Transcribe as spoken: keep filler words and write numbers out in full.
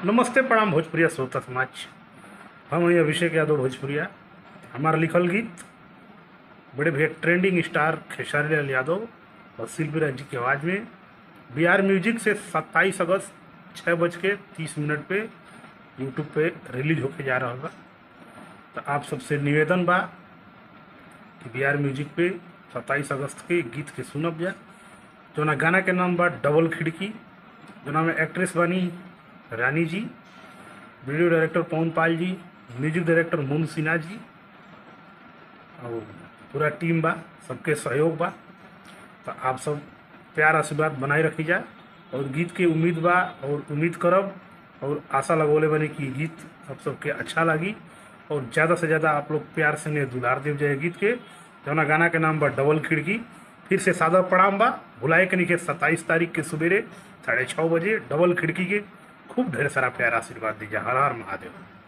नमस्ते प्रणाम भोजपुरिया श्रोता समाज। हम हैं अभिषेक यादव भोजपुरिया। हमारा लिखल गीत बड़े भैया ट्रेंडिंग स्टार खेसारी लाल यादव और शिल्पी राज जी की आवाज़ में बी आर म्यूजिक से सत्ताईस अगस्त छः बज के तीस मिनट पे यूट्यूब पे रिलीज होके जा रहा बा। तो आप सबसे निवेदन बा कि बी आर म्यूजिक पे सत्ताईस अगस्त के गीत के सुनब जा। जो ना गाना के नाम बा डबल खिड़की, जो नाम एक्ट्रेस बानी रानी जी, वीडियो डायरेक्टर पवन पाल जी, म्यूजिक डायरेक्टर मोनू सिन्हा जी और पूरा टीम बा, सबके सहयोग बा। तो आप सब प्यार आशीर्वाद बनाए रखी जा और गीत के उम्मीद बा और उम्मीद करब और आशा लगोले बने कि गीत आप सबके अच्छा लगी और ज़्यादा से ज़्यादा आप लोग प्यार से ने दुलार देव जाए गीत के। जौना गाना के नाम बा डबल खिड़की। फिर से सादा प्रणाम बा, भुलाए के नहीं सत्ताईस तारीख के सवेरे साढ़े छः बजे डबल खिड़की के खूब ढेर सारा प्यार आशीर्वाद दीजिए। हर हर महादेव।